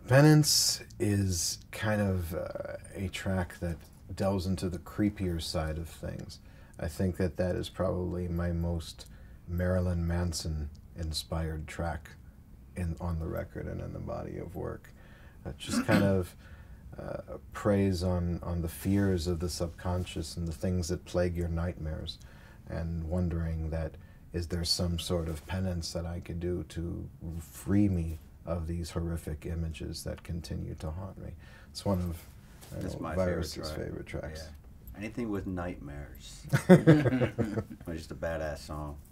Penance is kind of a track that delves into the creepier side of things. I think that that is probably my most Marilyn Manson-inspired track on the record and in the body of work. Just kind of preys on the fears of the subconscious and the things that plague your nightmares, and wondering that, is there some sort of penance that I could do to free me of these horrific images that continue to haunt me. It's one of my Virus's favorite tracks. Yeah. Anything with nightmares. It's just a badass song.